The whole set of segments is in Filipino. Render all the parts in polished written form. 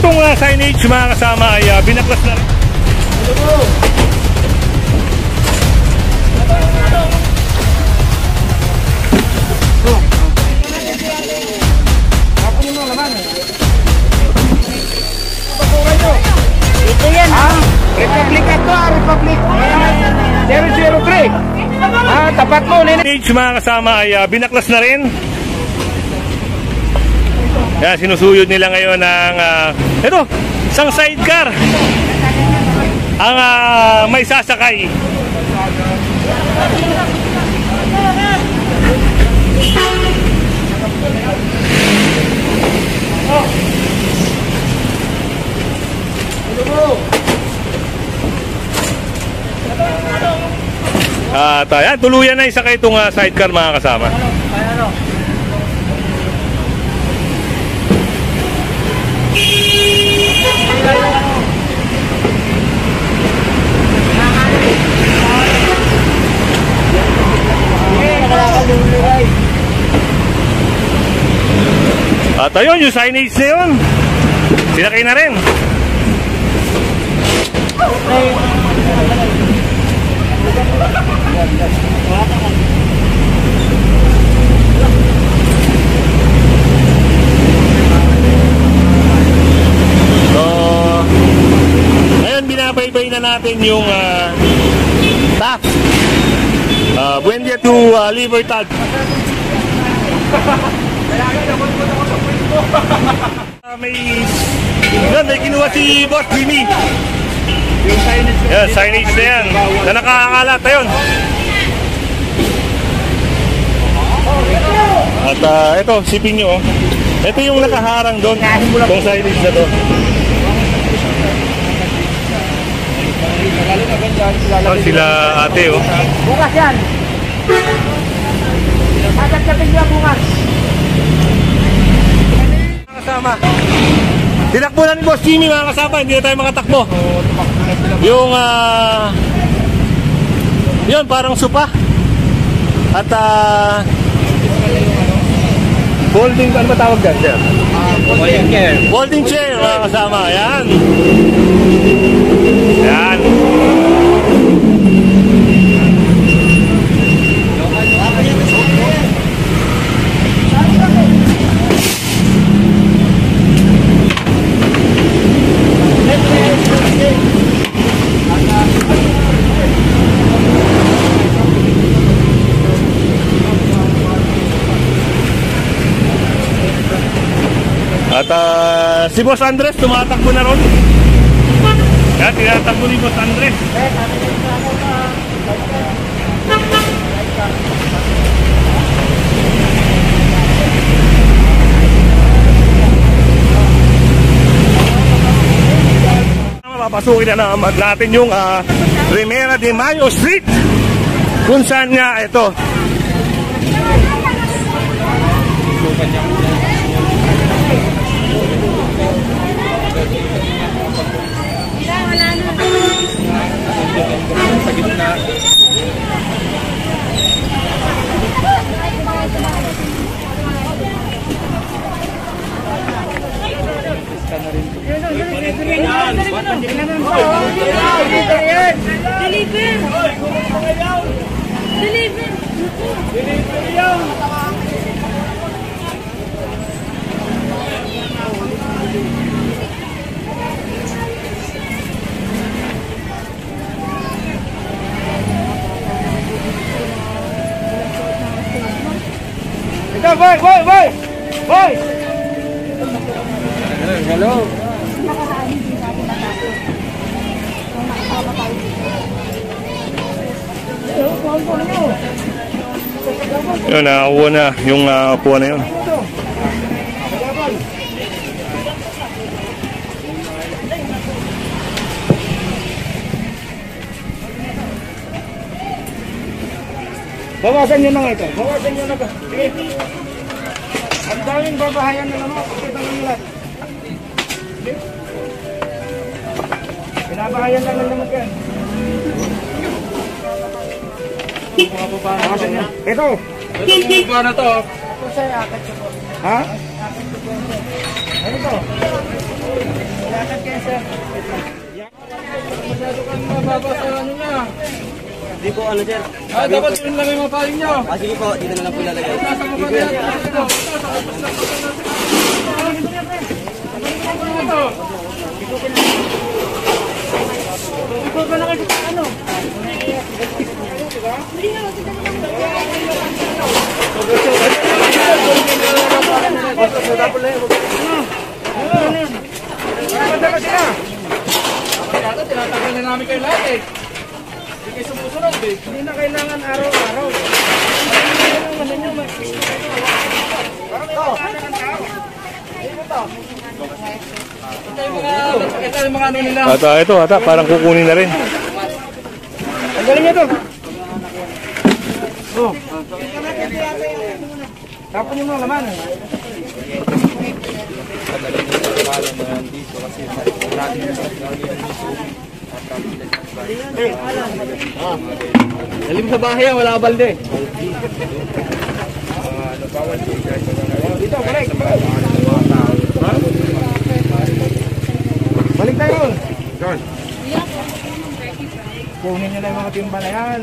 itong signage mga kasama ay binaklas na rin. Ito yan ha? Republic ito ha, Republic 003. Tapat mo nene. Signage mga kasama ay binaklas na rin. Yan, sinusuyod nila ngayon ng ito, isang sidecar ang may sasakay. At yan, tuluyan na isakay itong sidecar mga kasama. At ayun, yung signage na yun, sinakay na rin. So, ngayon binabaybay na natin yung TAF Buendia to Libertad. May kinuha si Boss Jimmy. Yung signage, signage na yan na nakakalat na yun. At ito, sipin nyo, ito yung nakaharang doon, itong signage na to. Sila ate bukas yan. Agad-agad nila bukas. Kasama. Tinakbo na ni Boss Jimmy mga kasama, hindi na tayo makatakbo. Yung yun parang supa. At folding, ano ba tawag dyan, sir? Folding chair. Folding chair mga kasama, yan. Yan. At si Boss Andres tumatakbo na ron. Yan, tinatakbo ni Boss Andres. Papasukin na naman natin yung Primera de Mayo Street, kung saan nga ito sa gitna. Boy! Boy! Hello! yun, nakakuha na yung upuan na yun. Bawasan nyo na nga ito. Bawasan nyo na ba? Sige. Ang daming babahayan na naman. Pakita nyo lahat. Pinabahayan lang naman kayo. Bawasan nyo. Ito. Ito ba na to? Ito sa'yo, akad ko po. Ha? Ano ito? Lakad kayo, sir. Masyado kang mababa sa ano niya. Hindi po ano dyan. Dapat yun lang yung mapaling niyo. Sige po, dito na lang po lalagay. Nasa kapatid natin. Ito ba na kayo sa ano? Tinatagal na namin kayo lahat eh. Hindi kayo sumusunod eh. Hindi na kailangan araw-araw. Ito yung mga ano nila. Ito, parang kukunin na rin. Ang galing nyo ito. Oh. Tapon yung mga laman. Dalim sa bahay yan, wala balde. Dito, balik. Balik tayo. John. Kunin nyo na yung mga timba na yan.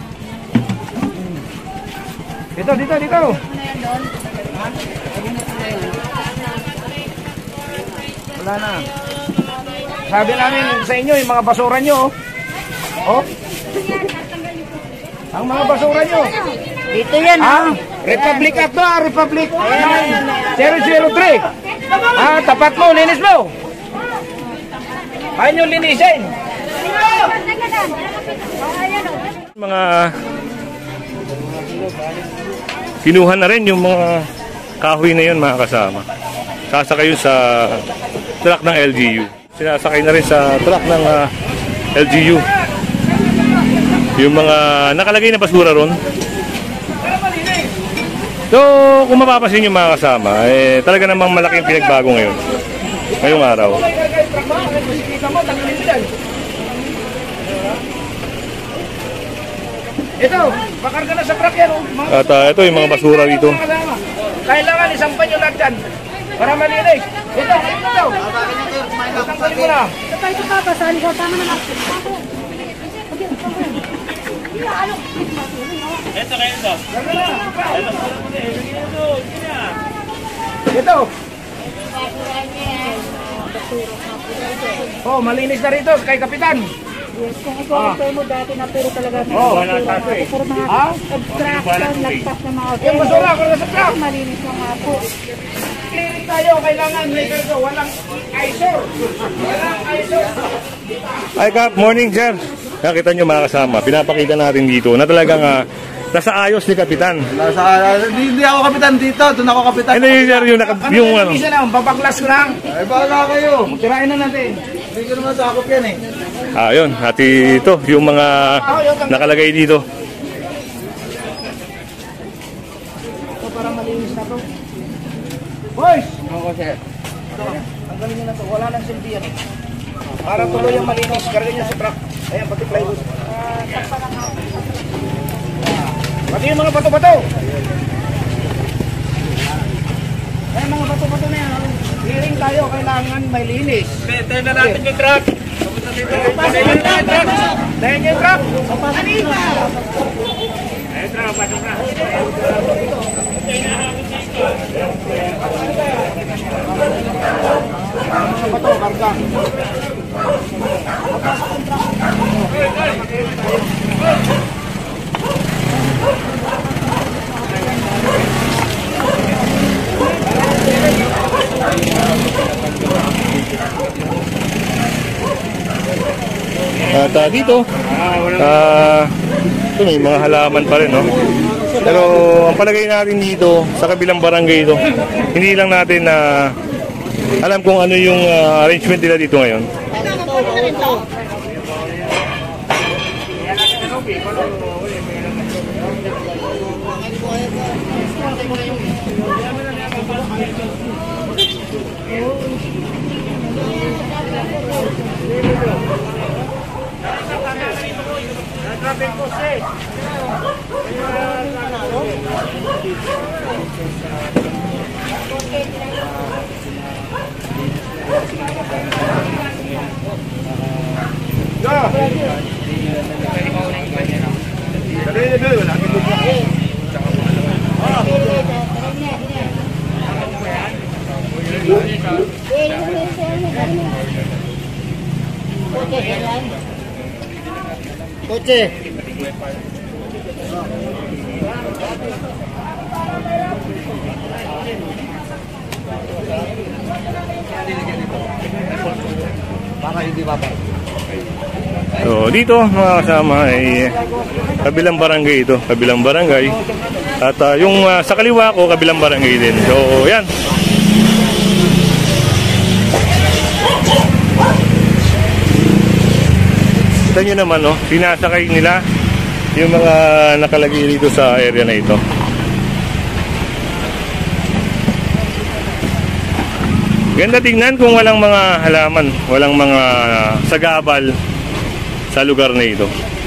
Dito. Wala na. Sabi namin sa inyo, yung mga basura nyo. Oh. Ang mga basura nyo. Dito yan, Republic Act to, Republic 003. Tapat mo, linis mo. Ayaw nyo linisin. Mga kinuha na rin yung mga kahoy na yun, mga kasama. Sasakay yun sa truck ng LGU. Sinasakay na rin sa truck ng LGU yung mga nakalagay na basura ron. So kung mapapasin yung mga kasama, talaga namang malaking pinagbago ngayon, ngayong araw. Ito, makarga na sa truck yan. At ito yung mga basura dito. Kailangan isampan nyo lahat dyan para malinis. Ito. Tanggalin mo na. Ito ka, basahin ko. Tama na lang. Ito. Oh, malinis na rito kay Kapitan. Yes, kung ikaw mo dati na puro talaga may puro mga obstruction, lagpas ng mga Yung basura, kung nasa truck. malinis na nga po. Clearing tayo, kailangan record walang eyesore. Walang eyesore. Hi Kap, morning sir. Nakita nyo mga kasama, pinapakita natin dito na talagang nasa ayos ni Kapitan. Hindi ako kapitan dito, doon ako kapitan. Ano yun sir, yung ano? Isa lang, babaglas ko lang. Ay, bahala kayo. Tirain na natin. Hindi ko naman sakop yan eh. Yun, hati ito, yung mga nakalagay dito. Ito para malinis na to. Boys! Oo, sir. Tanggalin nyo na to, wala nang silbi yan. Para tuloy ang malinis, karagin nyo sa truck. Ayan, pati plywood. Pati yung mga bato-bato. Ayan, mga bato-bato na yan. Clearing tayo, kailangan may linis. Tayo na natin yung truck. Tayo yung truck. Tayo yung truck. Kanina! Ayun, truck, pasok na. Mga bato, karga. At dito, ito may mga halaman pa rin, no? Pero ang palagay natin dito, sa kabilang barangay ito, hindi lang natin alam kung ano yung arrangement nila dito ngayon. Traffic post eh. Kotse. Baka hindi ba? So, dito mga kasama ay kabilang barangay ito, kabilang barangay. At yung sa kaliwa ko, kabilang barangay din. So, yan. Kita nyo naman, no? Sinasakay nila yung mga nakalagay dito sa area na ito. Ganda tingnan kung walang mga halaman, walang mga sagabal sa lugar na ito.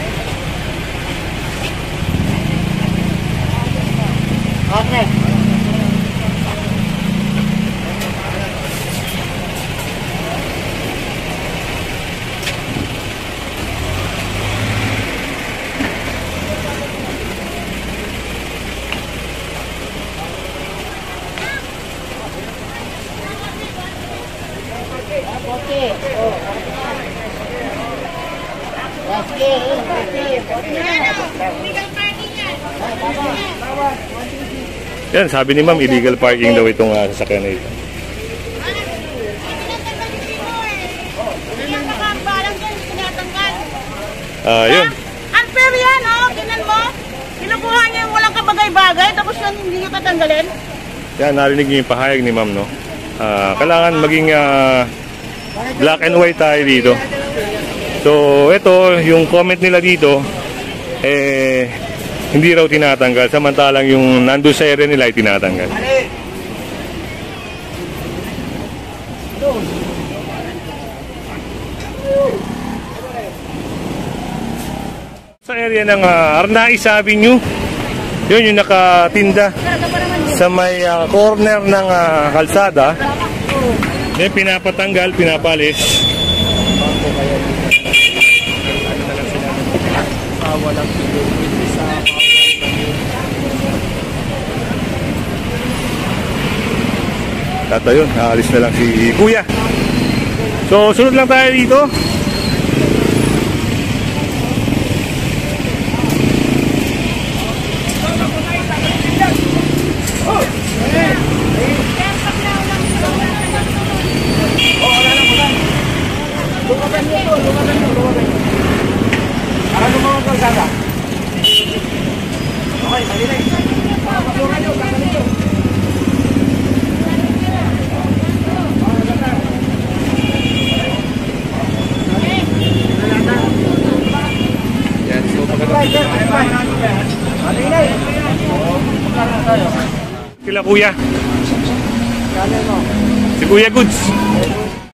Okay. Yan, sabi ni ma'am, illegal parking daw itong sasakyan na ito. Yun. Unfair yan, oh. Tingnan mo. Kinukuha niya yung walang kabagay-bagay, tapos yun hindi niyo tatanggalin. Yan, narinig niyo yung pahayag ni ma'am, no? Kailangan maging black and white tayo dito. So, ito, yung comment nila dito, hindi raw tinatanggal, samantalang yung nandun sa area nila ay tinatanggal. Sa area ng Arnaiz Avenue, yun yung nakatinda sa may corner ng kalsada. Yan, pinapatanggal, pinapalis. Tata yun, naalis na lang si Kuya. So, sunod lang tayo dito. Para lumawag ang kalsada. Okay, malinig. Papungan nyo, kakalit nyo. Yan, so Kila Kuya. Si Kuya Goods.